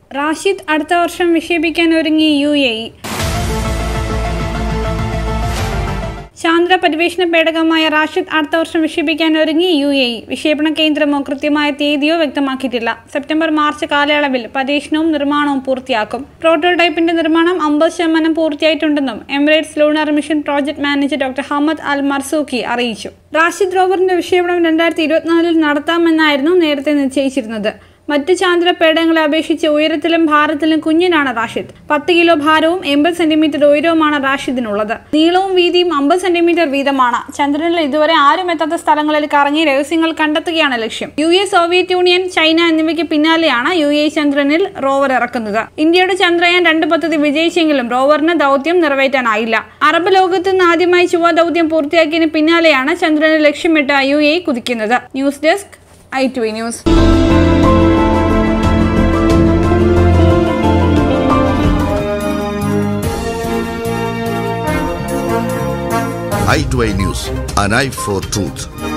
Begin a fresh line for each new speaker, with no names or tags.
റാഷിദ് അടുത്ത വർഷം വിക്ഷേപിക്കാൻ ഒരുങ്ങി UAE. ചാന്ദ്ര പര്യവേഷണ പേടകമായ റാഷിദ് അടുത്ത വർഷം വിക്ഷേപിക്കാൻ ഒരുങ്ങി UAE. വിക്ഷേപണ കേന്ദ്രമോ കൃത്യമായ തീയതിയോ വ്യക്തമാക്കിയിട്ടില്ല. സെപ്റ്റംബർ-മാർച്ച് കാലയളവിൽ പരീക്ഷണവും നിർമ്മാണവും പൂർത്തിയാക്കും. പ്രോട്ടോടൈപ്പിന്റെ നിർമ്മാണം 50% പൂർത്തിയായിട്ടുണ്ടെന്നും Emirates lunar mission project manager doctor Hamad Al Marzooqi അറിയിച്ചു. റാഷിദ് റോവറിന്റെ വിക്ഷേപണം 2024 നടത്താമെന്നായിരുന്നു നേരത്തെ നിശ്ചയിച്ചിരുന്നത്. മറ്റ് ചാന്ദ്ര പേടകങ്ങളെ അപേക്ഷിച്ച് ഉയരത്തിലും ഭാരത്തിലും കുഞ്ഞിനാണ് റാഷിദ്. 10 കിലോ ഭാരവും 80 സെന്റിമീറ്റർ ഉയരവുമാണ് റാഷിദിനുള്ളത്. നീളവും വീതിയും 50 സെന്റിമീറ്റർ വീതമാണ്. ചന്ദ്രനിൽ ഇതുവരെ ആരും എത്താത്ത സ്ഥലങ്ങളിൽ കറങ്ങി രഹസ്യങ്ങൾ കണ്ടെത്തുകയാണ് ലക്ഷ്യം. US, സോവിയറ്റ് യൂണിയൻ, ചൈന എന്നിവയ്ക്ക് പിന്നാലെയാണ് UAE ചന്ദ്രനിൽ റോവർ ഇറക്കുന്നത്. ഇന്ത്യയുടെ ചന്ദ്രയാൻ 2 പദ്ധതി വിജയിച്ചെങ്കിലും റോവറിന് ദൗത്യം നിറവേറ്റാനായില്ല. അറബ് ലോകത്ത് നിന്ന് ആദ്യമായി ചൊവ്വ ദൗത്യം പൂർത്തിയാക്കിയതിന് പിന്നാലെയാണ് ചന്ദ്രനെ ലക്ഷ്യമിട്ട് UAE കുതിക്കുന്നത്. News desk i2 news.
i2 News, an eye for truth.